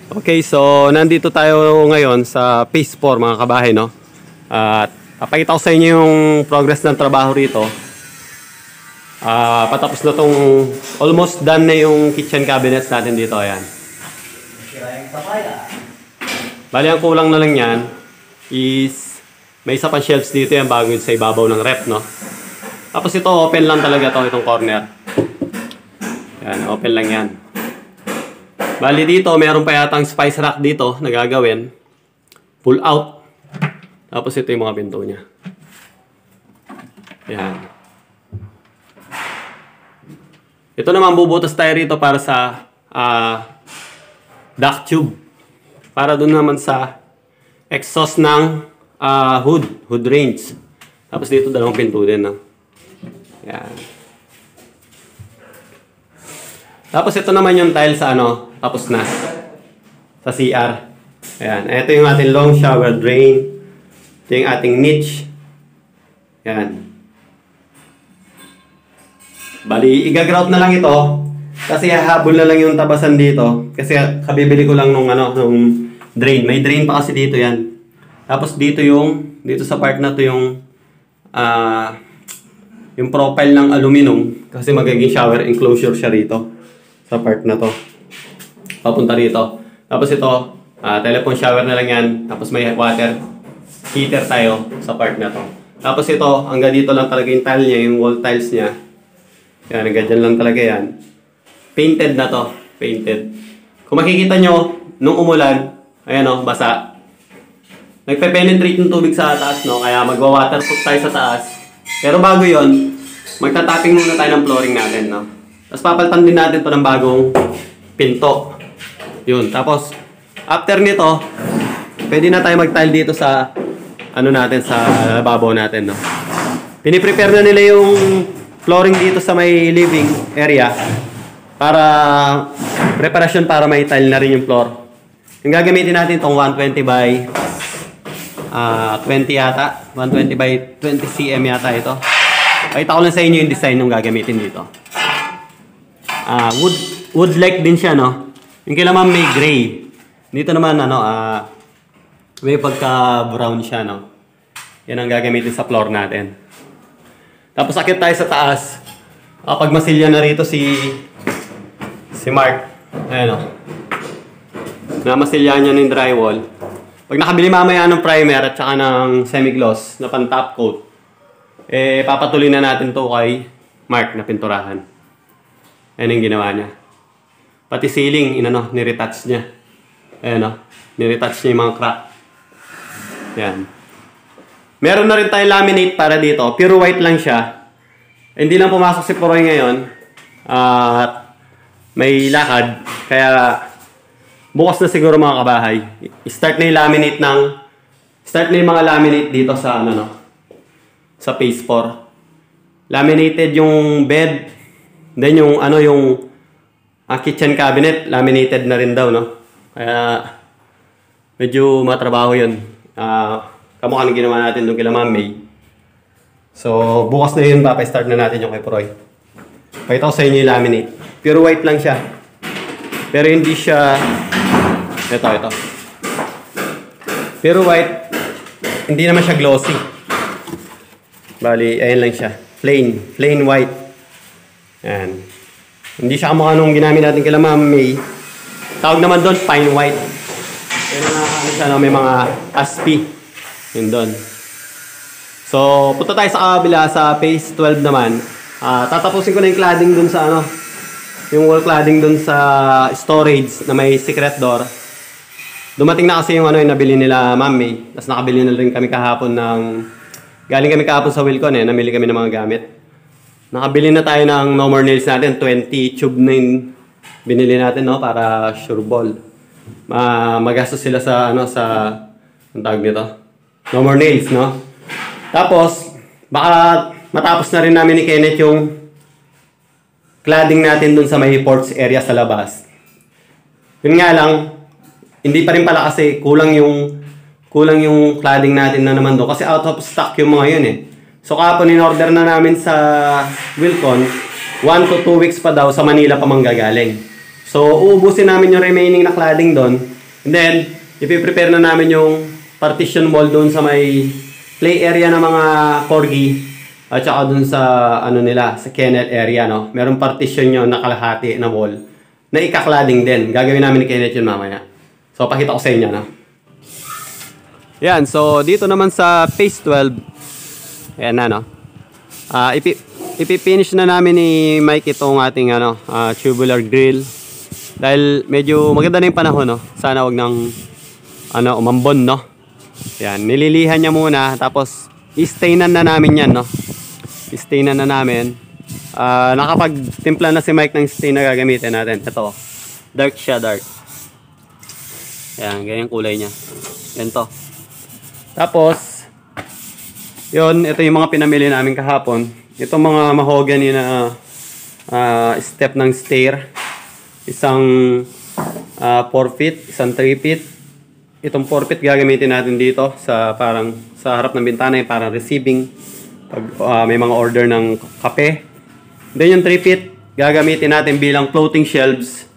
Okay, so nandito tayo ngayon sa Phase 4 mga kabahay, no? At papakita ko sa inyo yung progress ng trabaho rito. Patapos na tong almost done na yung kitchen cabinets natin dito, ayan. Bali, ang kulang na lang yan is may isa pang shelves dito yan bago yun sa ibabaw ng rep, no? Tapos ito, open lang talaga itong corner. Ayan, open lang yan. Bali dito, meron pa yatang spice rack dito na gagawin. Pull out. Tapos ito yung mga pinto niya. Yan. Ito naman, bubutas tayo rito para sa duct tube. Para dun naman sa exhaust ng hood range. Tapos dito, dalawang pinto din. No? Yan. Tapos ito naman yung tile sa tapos na. Sa CR. Ayan. Ito yung ating long shower drain. Ito yung ating niche. Ayan. Bali, igagrout na lang ito. Kasi hahabol na lang yung tabasan dito. Kasi kabibili ko lang nung drain. May drain pa kasi dito yan. Tapos dito sa part na to yung profile ng aluminum. Kasi magiging shower enclosure siya rito. Sa part na to. Papunta rito. Tapos ito, telephone shower na lang yan. Tapos may water heater tayo sa part na to. Tapos ito, hanggang dito lang talaga yung tile niya, yung wall tiles niya. Yan, hanggang dyan lang talaga yan. Painted na to. Painted. Kung makikita nyo, nung umulan, ayan o, basa. Nagpe-penetrate yung tubig sa taas, no? Kaya magwa-waterproof tayo sa taas. Pero bago yon, magta-tapping muna tayo ng flooring natin, no? Tapos papalitan din natin to ng bagong pinto. Yun. Tapos, after nito, pwede na tayo mag-tile dito sa natin, sa lababaw natin, no? Piniprepare na nila yung flooring dito sa may living area para preparasyon para may tile na rin yung floor. Yung gagamitin natin itong 120 by 20 yata. 120 by 20 cm yata ito. Pakita ko lang sa inyo yung design ng gagamitin dito. Wood-like din siya, no? Yung kailangan may gray. Dito naman, may pagka-brown siya, no? Yan ang gagamitin sa floor natin. Tapos akit tayo sa taas. Kapag masilya na rito si Mark. Ayan, no? Namasilya niya ng drywall. Pag nakabili mamaya ng primer at saka ng semi-gloss na pan-top coat, papatuloy na natin to kay Mark na pinturahan. Ayan yung ginawa niya. Pati ceiling, niretouch niya. Ayan niretouch niya yung mga crack. Ayan. Meron na rin tayong laminate para dito. Pure white lang siya. Hindi lang pumasok si Poroy ngayon. At may lakad. Kaya bukas na siguro mga kabahay. Start na yung mga laminate dito sa sa Phase 4. Laminated yung bed. Then yung kitchen cabinet, laminated na rin daw, no? Kaya medyo matrabaho yun. Kamukha ng ginawa natin doon kila Ma'am May. So, bukas na yun, start na natin yung kay Proy. Pakita ko sa inyo yung laminate. Pure white lang siya. Pero hindi siya... Ito. Pure white. Hindi naman siya glossy. Bali, ayan lang siya. Plain white. Ayan. Hindi siya kamukha nung ginamit natin kila Ma'am May. Tawag naman doon, fine white. Yan may mga aspi. Yun doon. So, punta tayo sa kabila sa Phase 12 naman. Tatapusin ko na yung cladding doon sa yung wall cladding doon sa storage na may secret door. Dumating na kasi yung yung nabili nila Ma'am May. Tapos nakabili na rin kami kahapon galing kami kahapon sa Wilcon namili kami ng mga gamit. Nakabili na tayo ng no more nails natin. 20 tube na yung binili natin, no? Para sure ball. Magastos sila sa, ang tawag nito? No more nails, no? Tapos, baka matapos na rin namin ni Kenneth yung cladding natin dun sa may porch area sa labas. Yun nga lang, hindi pa rin pala kasi kulang yung cladding natin na naman doon. Kasi out of stock yung mga yun So kahapon in-order na namin sa Wilcon, 1 to 2 weeks pa daw sa Manila pa manggagaling. So, uubusin namin yung remaining na cladding doon. And then, ipiprepare na namin yung partition wall doon sa may play area ng mga corgi. At saka doon sa, ano nila, sa kennel area, no? Merong partition yun na kalahati na wall na ika-cladding din. Gagawin namin ni Kenneth yun mamaya. So, pakita ko sa inyo, no? Yan, so dito naman sa phase 12, ayan na, no? Ipipinish na namin ni Mike itong ating tubular grill. Dahil medyo maganda na yung panahon, no? Sana wag nang umambon, no? Yan, nililihan niya muna. Tapos, i-stainan na namin yan, no? I-stainan na namin. Nakapag-timpla na si Mike ng stain na gagamitin natin. Ito, dark siya, dark. Yan, ganyan kulay niya. Yan to. Tapos, yun, ito yung mga pinamili namin kahapon. Itong mga mahogany na step ng stair. Isang 4 feet, isang 3 feet. Itong 4 feet gagamitin natin dito sa parang sa harap ng bintana, yung parang receiving pag may mga order ng kape. Then yung 3 feet gagamitin natin bilang floating shelves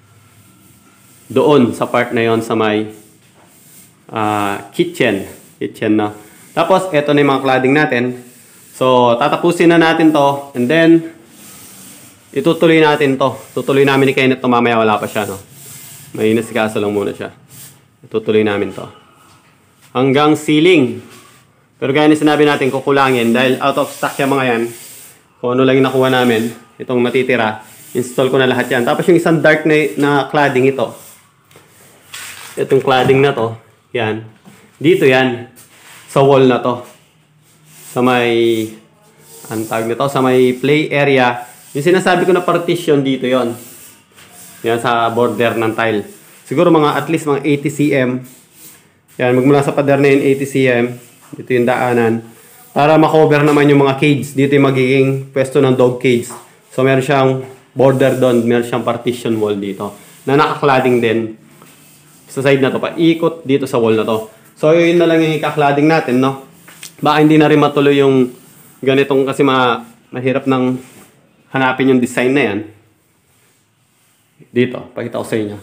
doon sa part na yon sa may kitchen na. Tapos ito na yung mga cladding natin. So tatapusin na natin to, and then itutuloy natin to. Tutuloy namin ni Kenneth to mamaya, wala pa siya, no? May nasikaso lang muna siya. Itutuloy namin to. Hanggang ceiling. Pero gaya na sinabi natin, kukulangin. Dahil out of stock yung mga yan. Kung ano lang yung nakuha namin, itong matitira, install ko na lahat yan. Tapos yung isang dark na cladding ito. Itong cladding na to. Yan. Dito yan. Sa wall na to. Sa may, ang tawag nito, sa may play area. Yung sinasabi ko na partition dito yon. Yan sa border ng tile. Siguro mga at least mga 80 cm. Yan, magmula sa pader na yun 80 cm. Dito yung daanan. Para makover naman yung mga cage. Dito yung magiging pwesto ng dog cage. So meron siyang border doon. Meron siyang partition wall dito. Na naka-cladding din. Sa side na to pa. Ikot dito sa wall na to. So yun na lang yung ika-cladding natin, no? Baka hindi na rin matuloy yung ganitong kasi mahirap ng hanapin yung design na yan. Dito, pakita ko sa inyo.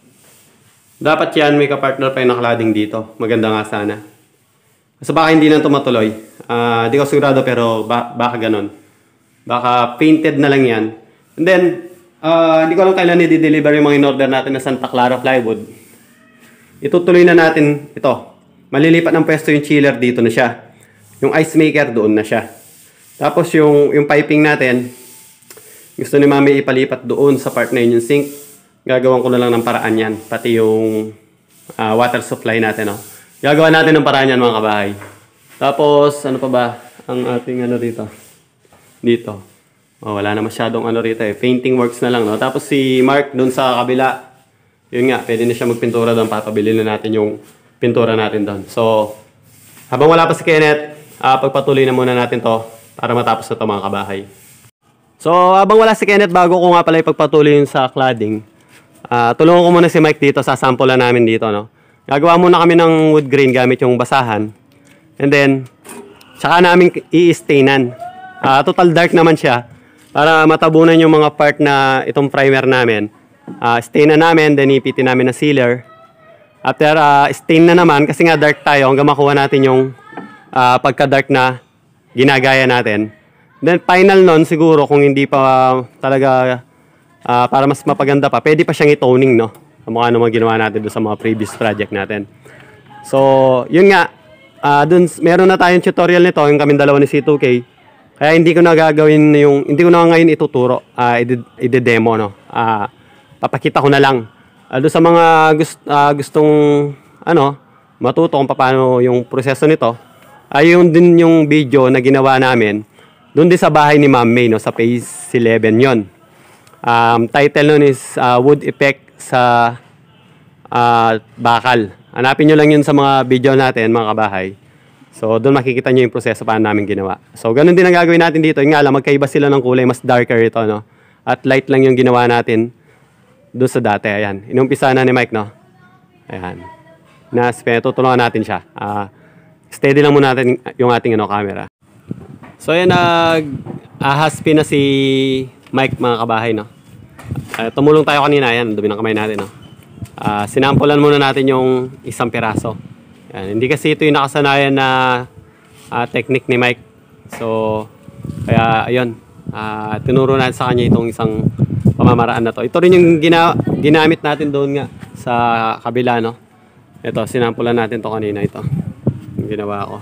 Dapat yan, may ka-partner pa yung nakalading dito. Maganda nga sana. Kasi baka hindi na ito matuloy. Di ko sigurado pero baka ganon. Baka painted na lang yan. And then, hindi ko alam kailan i-deliver yung mga in-order natin na Santa Clara plywood. Itutuloy na natin ito. Malilipat ng pwesto yung chiller, dito na siya. Yung ice maker, doon na siya. Tapos yung piping natin, gusto ni Mami ipalipat doon sa part na yun yung sink. Gagawan ko na lang ng paraan yan. Pati yung water supply natin. No? Gagawa natin ng paraan yan, mga kabahay. Tapos, ano pa ba? Ang ating ano dito. Dito. Oh, wala na masyadong ano rito eh. Painting works na lang. No? Tapos si Mark doon sa kabila. Yun nga, pwede na siya magpintura doon. Papabili na natin yung pintura natin doon. So, habang wala pa si Kenneth, pagpatuloy na muna natin to para matapos na to, mga kabahay. So, habang wala si Kenneth, bago ko nga pala ipagpatuloy sa cladding, tulungan ko muna si Mike dito, sasample namin dito, no? Gagawa muna kami ng wood grain gamit yung basahan. And then, tsaka namin i-stainan. Total dark naman siya, para matabunan yung mga part na itong primer namin. Stainan namin, then ipitin namin na sealer. After stain na naman, kasi nga dark tayo, hanggang makuha natin yung pagka-dark na ginagaya natin. Then final nun, siguro kung hindi pa talaga para mas mapaganda pa, pwede pa siyang i-toning, no? Mukha naman ginawa natin doon sa mga previous project natin. So, yun nga, dun, meron na tayong tutorial nito, yung kaming dalawa ni C2K. Kaya hindi ko na gagawin yung, hindi ko na ngayon ituturo, i-demo, no? Papakita ko na lang. Doon sa mga gustong, matuto kung paano yung proseso nito, ayun din yung video na ginawa namin doon din sa bahay ni Ma'am May, no, sa phase 11 yon. Title nun is Wood Effect sa Bakal. Hanapin nyo lang yun sa mga video natin, mga kabahay. So doon makikita nyo yung proseso paano namin ginawa. So ganun din ang gagawin natin dito. Yung nga lang, magkaiba sila ng kulay, mas darker ito, no? At light lang yung ginawa natin doon sa dati. Ayan, inumpisa na ni Mike, no? Ayan. Tutulungan natin siya. Steady lang muna natin yung ating camera. So ayan, nag-ahaspi na si Mike, mga kabahay, no? Tumulong tayo kanina. Yan, dumi ng kamay natin. No? Sinampulan muna natin yung isang piraso. Yan. Hindi kasi ito yung nakasanayan na technique ni Mike. So, kaya ayun. Tinuro natin sa kanya itong isang pamamaraan na to. Ito rin yung ginamit natin doon nga sa kabila, no? Ito, sinampulan natin to kanina. Ito, yung ginawa ko.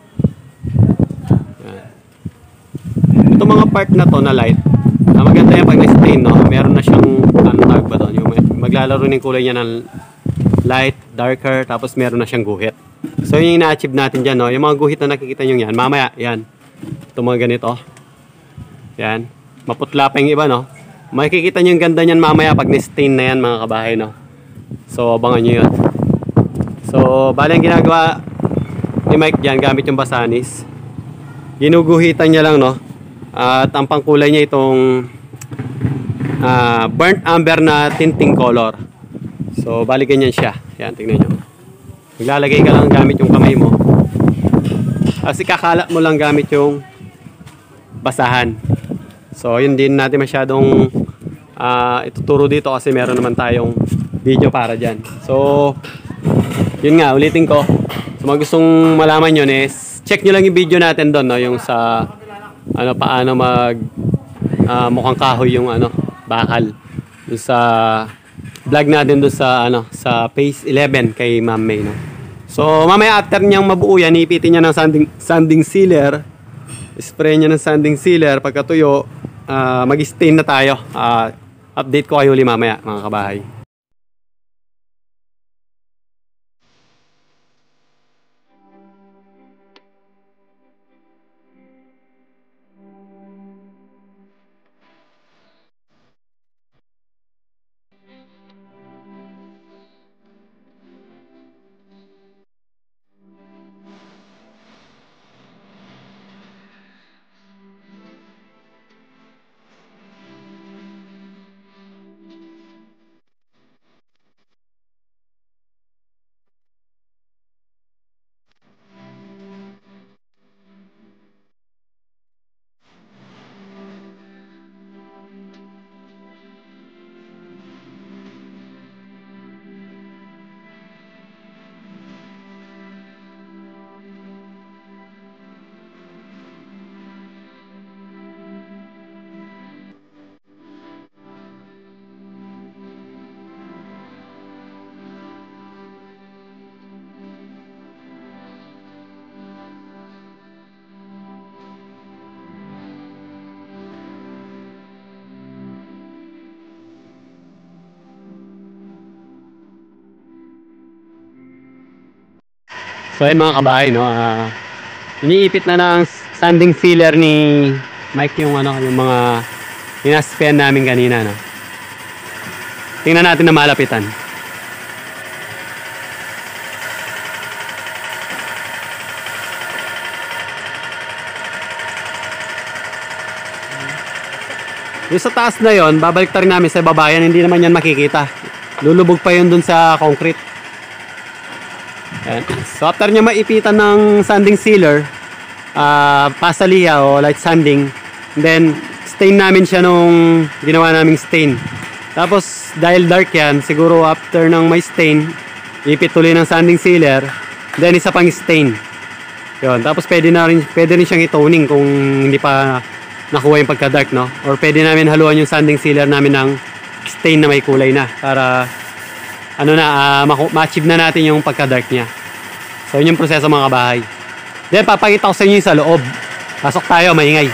Yan. Ito mga part na to na light. Maganda yan pag na-stain, no? Meron na siyang, ano tawag ba doon? Yung maglalaro ng kulay niya ng light, darker, tapos meron na siyang guhit. So yun yung na-achieve natin dyan, no? Yung mga guhit na nakikita nyo yan, mamaya, yan. Ito mga ganito. Yan. Maputla pa yung iba, no? Makikita nyo yung ganda nyan mamaya pag ni-stain na yan, mga kabahay, no? So, abangan nyo yun. So, bali ang ginagawa ni Mike dyan, gamit yung basanis. Ginuguhitan niya lang, no? At ang pangkulay niya itong burnt amber na tinting color. So, bali ganyan siya. Yan, tignan nyo. Maglalagay ka lang gamit yung kamay mo. Kasi kakalat mo lang gamit yung basahan. So, yun din natin masyadong ituturo dito kasi meron naman tayong video para dyan. So, yun nga, ulitin ko. So, mga gustong malaman yun is, check nyo lang yung video natin doon, no? Yung sa, paano mukhang kahoy yung, bakal. Doon sa vlog natin doon sa, sa phase 11 kay Ma'am May, no? So, mamaya after niyang mabuo yan, ipitin niya ng sanding sealer. Spray niya ng sanding sealer. Pagkatuyo, mag-stain na tayo. Update ko kayo ulit mamaya, mga kabahay. So ayun mga kabahay, no, iniipit na ng sanding sealer ni Mike yung yung mga inaspen namin kanina, no. Tingnan natin na malapitan. Yung sa taas na yon, babalik ta rin namin sa babayan, hindi naman yan makikita. Lulubog pa yun dun sa concrete. Ayan. So after nyo maipitan ng sanding sealer, pasaliha o light sanding, then stain namin siya nung ginawa naming stain. Tapos dahil dark yan, siguro after ng may stain, ipit tuloy ng sanding sealer, then isa pang stain. Yun. Tapos pwede rin siyang itoning kung hindi pa nakuha yung pagka-dark, no? Or pwede namin haluan yung sanding sealer namin ng stain na may kulay na para ma-achieve na natin yung pagka-dark niya. So yun yung proseso mga kabahay. Then papakita ko sa inyo yung sa loob. Pasok tayo, maingay.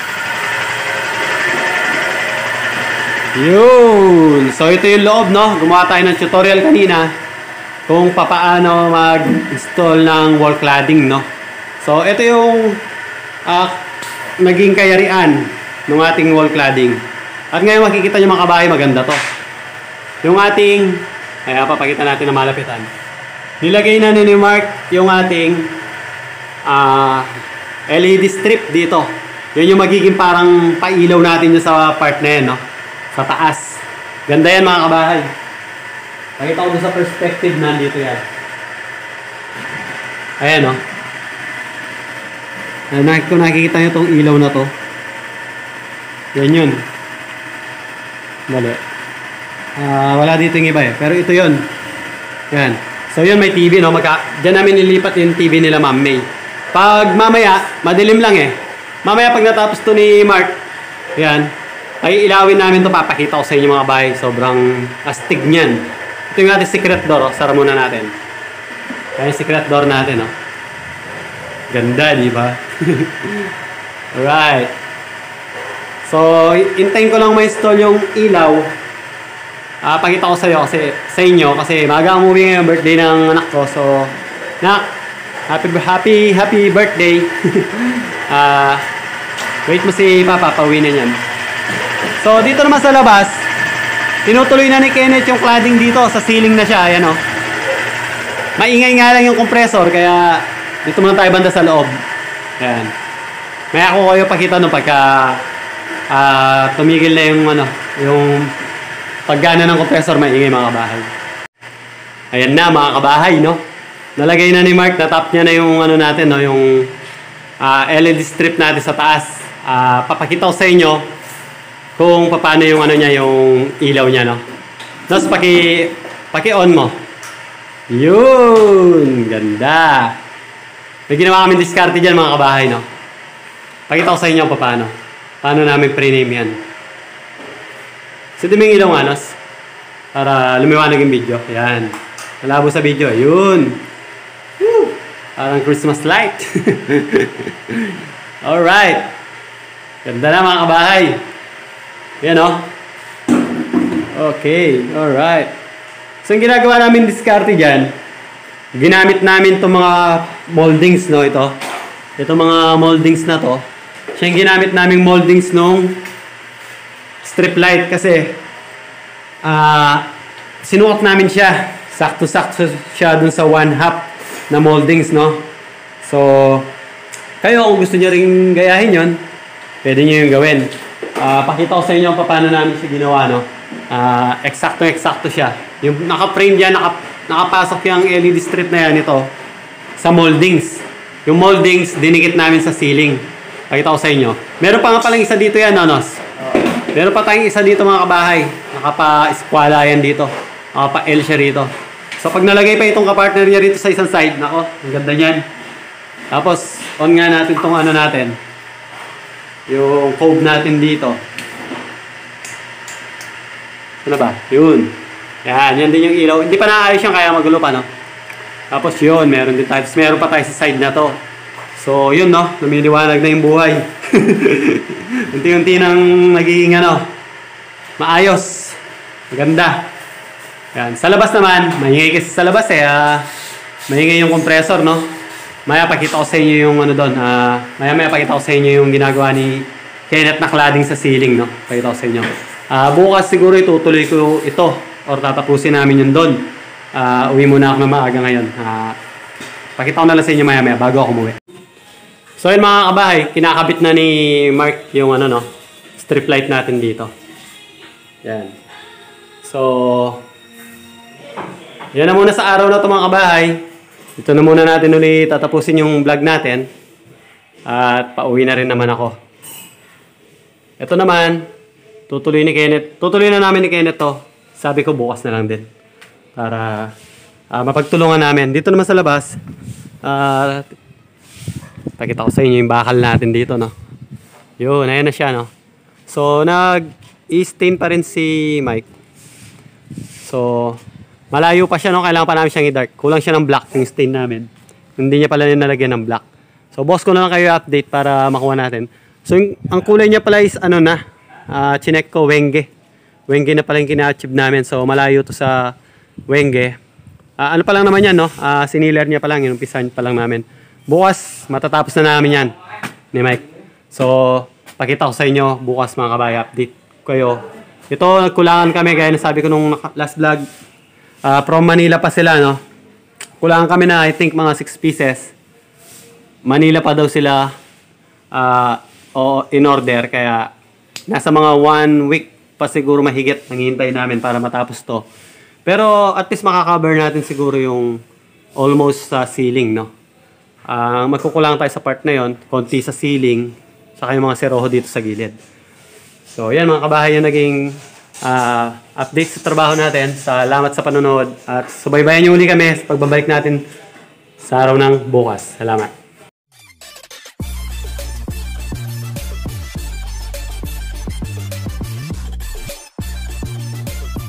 Yun. So ito yung loob, no? Gumawa tayo ng tutorial kanina kung paano mag-install ng wall cladding, no? So ito yung naging kayarian ng ating wall cladding. At ngayon makikita nyo mga kabahay, maganda to. Yung ating, papakita natin na malapitan. Nilagay na ni Mark yung ating LED strip dito. Yun yung magiging parang pailaw natin sa part na yan, no? Sa taas. Ganda yan mga kabahay. Pakita ko sa perspective, nandito yan. Ayan, no? Kung nakikita nyo itong ilaw na to, yan yun. Mali. Wala dito yung iba eh. Pero ito yun. Yan. So yun, may TV, no? Diyan namin nilipat yung TV nila, Ma'am May. Pag mamaya, madilim lang eh. Mamaya pag natapos to ni Mark, yan, ay ilawin namin to, papakita ko sa inyo mga bahay. Sobrang astig niyan. Ito yung ating secret door, oh. Sara muna natin. Ayan yung secret door natin, oh. Ganda, di ba? Alright. So, intayin ko lang ma-install yung ilaw. Pakita ko sa inyo kasi maaga ang umuwi ngayon, birthday ng anak ko. So, happy birthday. Wait mo si Papa, pauwi na yan. So, dito naman sa labas, tinutuloy na ni Kenneth yung cladding dito. Sa ceiling na siya, ayan o. Maingay nga lang yung compressor, kaya dito muna tayo banda sa loob. Ayan. May ako kayo pakita no pagka tumigil na yung yung paggana ng compressor, maingay mga kabahay. Ayan na mga kabahay, no? Nalagay na ni Mark, natap niya na yung natin, no? Yung LED strip natin sa taas. Papakita ko sa inyo kung paano yung niya, yung ilaw niya, no? Tapos paki-on mo. Yun! Ganda! May ginawa kami diskarte dyan mga kabahay, no? Pakita ko sa inyo paano. Paano namin pre-name yan. So, diming ilaw nga, nos? Para lumiwanag yung video. Ayan. Malabo sa video. Ayun. Woo! Parang Christmas light. Alright. Ganda na mga kabahay. Ayan, no? Okay. Alright. So, yung ginagawa namin diskarte dyan, ginamit namin itong mga moldings, no? Ito mga moldings na to. Siya yung ginamit naming moldings nung strip light kasi sinuot namin siya. Sakto-sakto siya dun sa 1/2 na moldings, no? So, kayo kung gusto nyo rin gayahin yon, pwede nyo yung gawin. Pakita ko sa inyo paano namin siya ginawa, no? Eksakto siya. Yung naka-frame dyan, nakapasok yung LED strip na yan ito sa moldings. Yung moldings, dinikit namin sa ceiling. Pakita ko sa inyo. Meron pa nga palang isa dito yan, Nonos. Meron pa tayong isa dito mga kabahay. Nakapa-eskwala yan dito. Nakapa-L siya rito. So pag nalagay pa itong kapartner niya rito sa isang side, nako, ang ganda niyan. Tapos, on nga natin itong natin. Yung cove natin dito. Ano ba? Yun. Yan din yung ilaw. Hindi pa naayos yan kaya magulo pa, no? Tapos yun, meron din tayo. Tapos meron pa tayo sa side na to. So, yun, no? Lumiliwanag na yung buhay. Unti-unti nang nagiging, maayos. Maganda. Yan. Sa labas naman, maingay kasi sa labas, maingay yung compressor, no? Maya pakita ko sa inyo yung doon. Maya pakita ko sa inyo yung ginagawa ni Kenneth na cladding sa ceiling, no? Pakita ko sa inyo. Bukas siguro itutuloy ko ito or tatapusin namin yun doon. Uwi muna ako na maaga ngayon. Pakita ko na lang sa inyo maya bago ako umuwi. So yun mga kabahay, kinakabit na ni Mark yung strip light natin dito. Yan. So, yan na muna sa araw na ito mga kabahay. Ito na muna natin ulit tatapusin yung vlog natin. At pauwi na rin naman ako. Ito naman, tutuloy na namin ni Kenneth to. Sabi ko bukas na lang din. Para mapagtulungan namin. Dito naman sa labas, pakita ko sa inyo yung bakal natin dito, no? Yun, ayan na siya, no? So, nag-i-stain pa rin si Mike. So, malayo pa siya, no? Kailangan pa namin siyang i-dark. Kulang siya ng black yung stain namin. Hindi niya pala nalagyan ng black. So, boss ko na lang kayo update para makuha natin. So, ang kulay niya pala is chinek ko, Wenge. Wenge na pala yung kina-achieve namin. So, malayo to sa Wenge. Ano pa lang naman yan, no? Siniler niya pa lang, inumpisan pa lang namin. Bukas, matatapos na namin yan ni Mike. So, pakita ko sa inyo bukas mga kabay, update kayo. Ito, nagkulangan kami, gaya na sabi ko nung last vlog. From Manila pa sila, no? Kulangan kami na, I think, mga 6 pieces. Manila pa daw sila in order, kaya nasa mga 1 week pa siguro mahigit nanghihintay namin para matapos to. Pero at least makaka-cover natin siguro yung almost sa ceiling, no? Magkukulang tayo sa part na yon, konti sa ceiling, saka yung mga seroho dito sa gilid. So, yan mga kabahay yung naging update sa trabaho natin. Salamat sa panonood at subaybayan niyo uli kami sa pagbabalik natin sa araw ng bukas. Salamat.